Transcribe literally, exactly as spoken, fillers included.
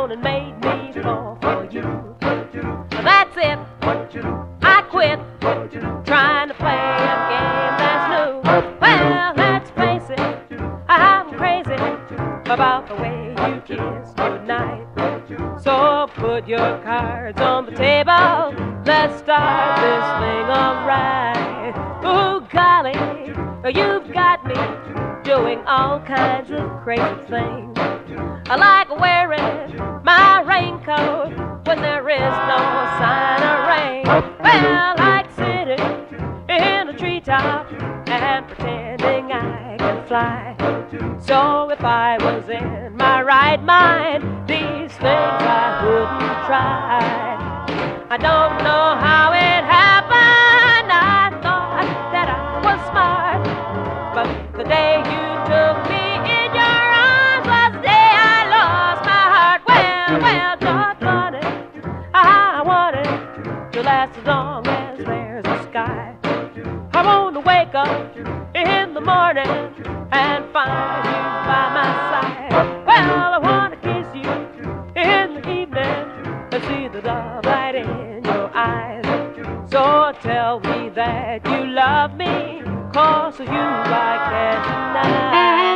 on and made me fall for you. That's it, I quit trying to play a game that's new. Well, let's face it, I'm crazy about the way you kiss tonight. So put your cards on the table, let's start this thing alright. Ooh, golly, you've got me doing all kinds of crazy things. I like wearing my raincoat when there is no sign of rain. Well, I like sitting in a treetop and pretending I can fly. So if I was in my right mind, these things I wouldn't try. I don't know how it happened, I thought that I was smart, but the day you took me in your arms was the day I lost my heart. Well, well, doggone it, I want it to last as long as there's a sky. I want to wake up in the morning and find you by my side. Well, I want to kiss you in the evening and see the love light in your eyes. So tell me that you love me, 'cause you I can't deny.